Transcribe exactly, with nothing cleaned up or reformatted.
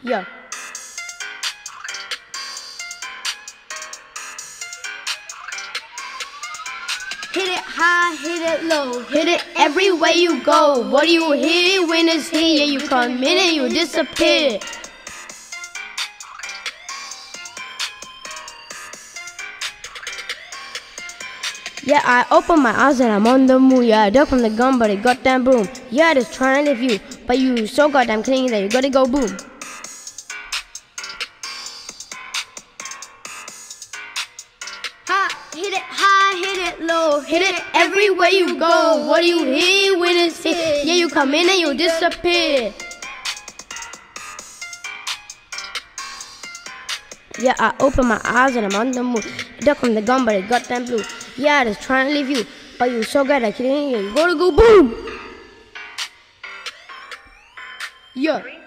Yeah. Hit it high, hit it low, hit it everywhere you go. What do you hear when it's here? You come in and you disappear. Yeah, I open my eyes and I'm on the moon. Yeah, I duck from the gun, but it got damn boom. Yeah, just trying to live you, but you so goddamn clean that you gotta go boom. Hit it high, hit it low, hit it everywhere you go. What do you hear when it's here? Yeah, you come in and you disappear. Yeah, I open my eyes and I'm on the moon. Duck from the gun, but it got damn blue. Yeah, I just trying to leave you, but you so good at killing you. You gotta go boom. Yeah.